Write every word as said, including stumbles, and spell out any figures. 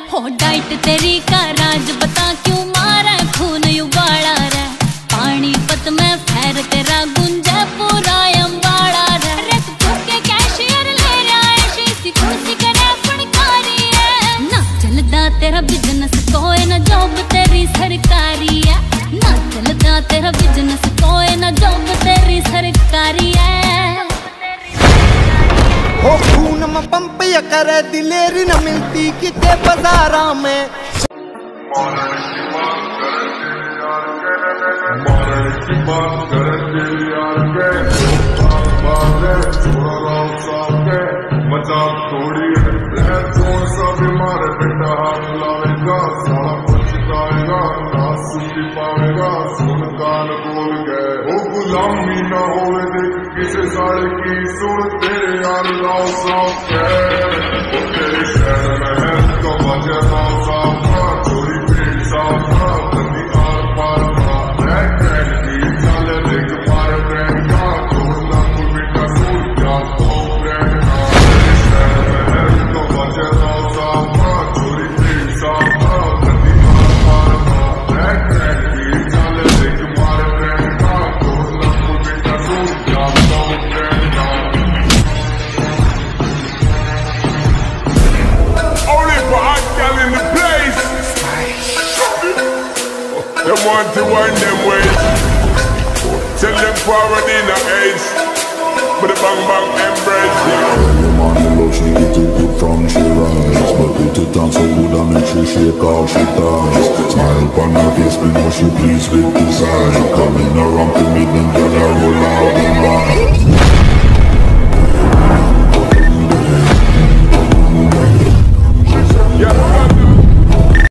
हो डाइट तेरी का राज बता क्यों मारा खून उबाला रे पानी पत में फैर तेरा गुंजा पूरा अम्बाड़ा रे रख के कैशियर ले रहा है शीसी खुशी करे फनकारी है ना चलदा तेरा बिजनेस कोई ना जॉब तेरी सरकारी है ना चलदा तेरा बिजनेस कोई ना जॉब तेरी सरकारी है हो खून में पंप या करे दिलेरी न मिलती किते बाजारा में मजाक थोड़ी है जोर सा बीमार बेटा हाथ लावेगा सारा पछताएगा ना सुन पाएगा सुन कान बोल गए ओ गुलामी ना होवे देख किसे साड़े की सुन तेरे यार लाओ साफ है ओ तेरे शहर में है तो वजह साफ साफ चोरी पेट साफ बंदी आर पार ब्लैक ट्रेंड की चल देख मार ट्रेंड का छोड़ना कोई बेटा सूर क्या तो ब्रांड का तेरे शहर में है तो वजह साफ साफ चोरी पेट साफ बंदी आर पार ब्लैक ट्रेंड की चल देख मार ट्रेंड का छोड़ना कोई बेटा सूर क्या तो ब्रांड का only for hot girl in the place. Them want to wind them ways. Tell them forward in the age. But the bang bang embrace. Early morning love, she get it good from she rise. But it it dance so good and make she shake how she dance. Smile upon her face, me know she pleased with this eye. Coming around to meet them, girl, I roll out the line.